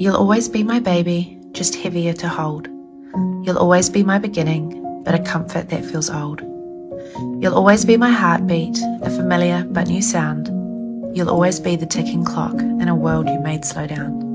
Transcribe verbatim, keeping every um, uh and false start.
You'll always be my baby, just heavier to hold. You'll always be my beginning, but a comfort that feels old. You'll always be my heartbeat, a familiar but new sound. You'll always be the ticking clock in a world you made slow down.